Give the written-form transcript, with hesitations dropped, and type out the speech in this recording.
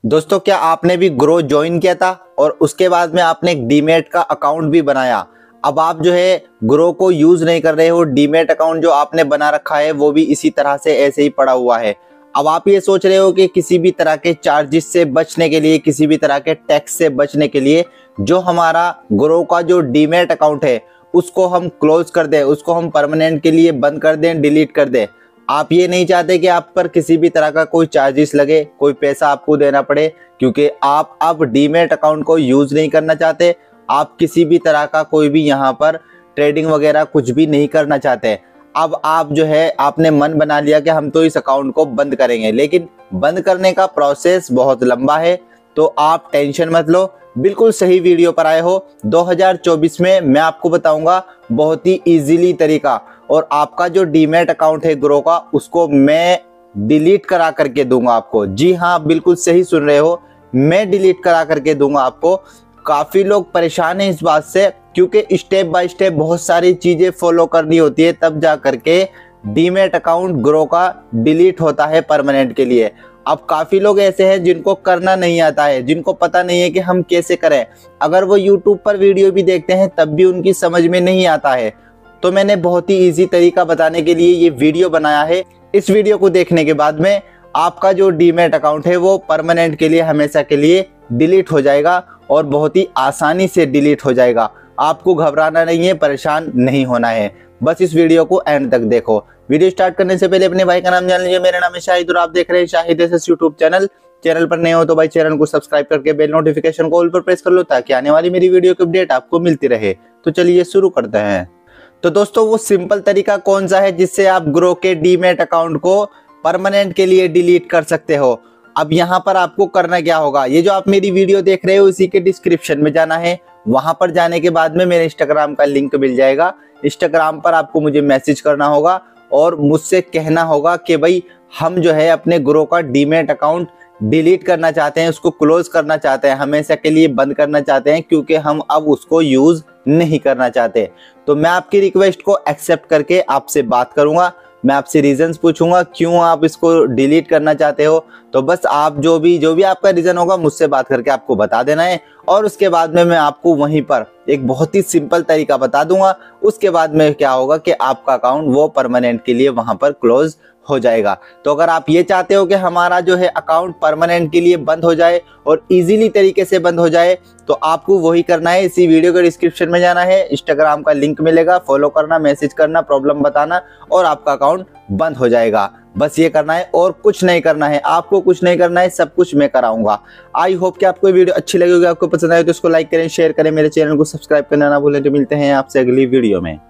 दोस्तों, क्या आपने भी ग्रो ज्वाइन किया था और उसके बाद में आपने एक डीमैट का अकाउंट भी बनाया। अब आप जो है ग्रो को यूज नहीं कर रहे हो, डीमैट अकाउंट जो आपने बना रखा है वो भी इसी तरह से ऐसे ही पड़ा हुआ है। अब आप ये सोच रहे हो कि किसी भी तरह के चार्जेस से बचने के लिए, किसी भी तरह के टैक्स से बचने के लिए जो हमारा ग्रो का जो डीमैट अकाउंट है उसको हम क्लोज कर दें, उसको हम परमानेंट के लिए बंद कर दें, डिलीट कर दें। आप ये नहीं चाहते कि आप पर किसी भी तरह का कोई चार्जेस लगे, कोई पैसा आपको देना पड़े, क्योंकि आप अब डीमैट अकाउंट को यूज नहीं करना चाहते। आप किसी भी तरह का कोई भी यहाँ पर ट्रेडिंग वगैरह कुछ भी नहीं करना चाहते। अब आप जो है आपने मन बना लिया कि हम तो इस अकाउंट को बंद करेंगे, लेकिन बंद करने का प्रोसेस बहुत लंबा है। तो आप टेंशन मत लो, बिल्कुल सही वीडियो पर आए हो। 2024 में मैं आपको बताऊंगा बहुत ही इजीली तरीका, और आपका जो डीमैट अकाउंट है ग्रो का उसको मैं डिलीट करा करके दूंगा आपको। जी हाँ, बिल्कुल सही सुन रहे हो, मैं डिलीट करा करके दूंगा आपको। काफी लोग परेशान हैं इस बात से, क्योंकि स्टेप बाय स्टेप बहुत सारी चीजें फॉलो करनी होती है, तब जा करके डीमैट अकाउंट ग्रो का डिलीट होता है परमानेंट के लिए। अब काफी लोग ऐसे हैं जिनको करना नहीं आता है, जिनको पता नहीं है कि हम कैसे करें। अगर वो यूट्यूब पर वीडियो भी देखते हैं तब भी उनकी समझ में नहीं आता है। तो मैंने बहुत ही इजी तरीका बताने के लिए ये वीडियो बनाया है। इस वीडियो को देखने के बाद में आपका जो डीमैट अकाउंट है वो परमानेंट के लिए, हमेशा के लिए डिलीट हो जाएगा, और बहुत ही आसानी से डिलीट हो जाएगा। आपको घबराना नहीं है, परेशान नहीं होना है। बस इस वीडियो को एंड तक देखो। वीडियो स्टार्ट करने से पहले अपने भाई का नाम जान लीजिए। मेरा नाम है शाहिद और आप देख रहे हैं Shahid SS YouTube channel. Channel पर नए हो तो भाई चैनल को सब्सक्राइब करके बेल नोटिफिकेशन को ऑल पर प्रेस कर लो, ताकि आने वाली मेरी वीडियो की अपडेट आपको मिलती रहे। तो चलिए शुरू करते हैं। तो दोस्तों, वो सिंपल तरीका कौन सा है जिससे आप ग्रो के डीमैट अकाउंट को परमानेंट के लिए डिलीट कर सकते हो। अब यहाँ पर आपको करना क्या होगा, ये जो आप मेरी वीडियो देख रहे हो इसी के डिस्क्रिप्शन में जाना है। वहां पर जाने के बाद में मेरे इंस्टाग्राम का लिंक मिल जाएगा। इंस्टाग्राम पर आपको मुझे मैसेज करना होगा और मुझसे कहना होगा कि भाई हम जो है अपने ग्रो का डीमैट अकाउंट डिलीट करना चाहते हैं, उसको क्लोज करना चाहते हैं, हमेशा के लिए बंद करना चाहते हैं, क्योंकि हम अब उसको यूज नहीं करना चाहते। तो मैं आपकी रिक्वेस्ट को एक्सेप्ट करके आपसे बात करूंगा। मैं आपसे रीजंस पूछूंगा क्यों आप इसको डिलीट करना चाहते हो। तो बस आप जो भी आपका रीजन होगा मुझसे बात करके आपको बता देना है, और उसके बाद में मैं आपको वहीं पर एक बहुत ही सिंपल तरीका बता दूंगा। उसके बाद में क्या होगा कि आपका अकाउंट वो परमानेंट के लिए वहां पर क्लोज हो जाएगा। तो अगर आप ये चाहते हो कि हमारा जो है अकाउंट परमानेंट के लिए बंद हो जाए और इजीली तरीके से बंद हो जाए, तो आपको वही करना है। इसी वीडियो के डिस्क्रिप्शन में जाना है, इंस्टाग्राम का लिंक मिलेगा, फॉलो करना, मैसेज करना, प्रॉब्लम बताना, और आपका अकाउंट बंद हो जाएगा। बस ये करना है और कुछ नहीं करना है, आपको कुछ नहीं करना है, सब कुछ मैं कराऊंगा। आई होप कि आपको वीडियो अच्छी लगी होगी, आपको पसंद आए तो इसको लाइक करें, शेयर करें, मेरे चैनल को सब्सक्राइब करना ना भूलें। तो मिलते हैं आपसे अगली वीडियो में।